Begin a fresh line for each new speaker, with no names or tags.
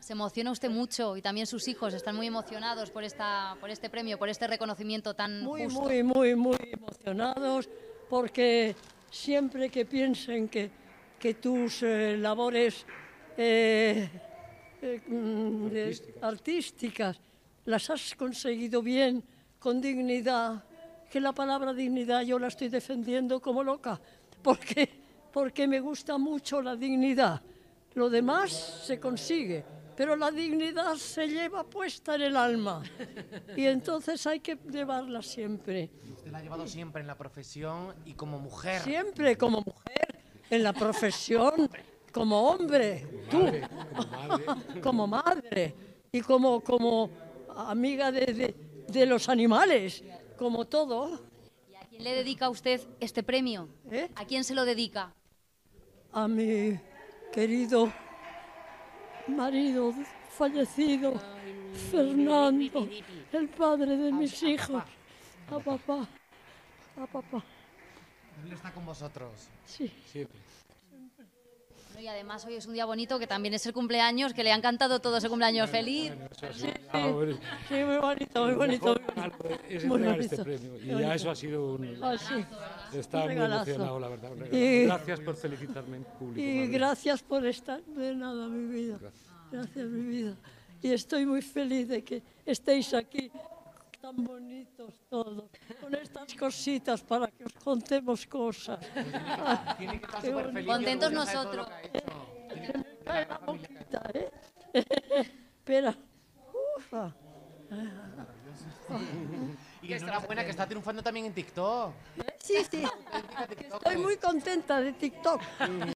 Se emociona usted mucho y también sus hijos están muy emocionados por este premio, por este reconocimiento tan justo.
Muy emocionados, porque siempre que piensen que tus labores artísticas las has conseguido bien, con dignidad, que la palabra dignidad yo la estoy defendiendo como loca, porque me gusta mucho la dignidad. Lo demás se consigue, pero la dignidad se lleva puesta en el alma y entonces hay que llevarla siempre.
Usted la ha llevado siempre en la profesión y como mujer.
Siempre como mujer, en la profesión, como hombre, tú, como madre y como amiga de los animales, como todo.
¿Y a quién le dedica usted este premio?
¿Eh?
¿A quién se lo dedica?
A mi querido marido fallecido, Fernando, el padre de mis hijos, a papá.
Él está con vosotros.
Sí.
Y además hoy es un día bonito, que también es el cumpleaños, que le han cantado todo ese cumpleaños feliz.
Sí, muy bonito, muy bonito.
Es
Muy
entregar este
bonito.
premio y ya eso ha sido un...
Sí.
Está muy
regalazo.
emocionado, la verdad.
Y-
Gracias por felicitarme en público.
Y
María.
gracias por estar, de nada, mi vida. Gracias, mi vida. Y estoy muy feliz de que estéis aquí, tan bonitos todos, con estas cositas para que os contemos cosas.
Tiene que estar
Qué
súper
bonito.
feliz.
Contentos
y orgullosa de todo
nosotros.
lo que ha hecho. Tiene que
Cae la boquita, ¿eh? Espera. Ufa.
Y enhorabuena que está triunfando también en TikTok.
Sí, estoy muy contenta de TikTok.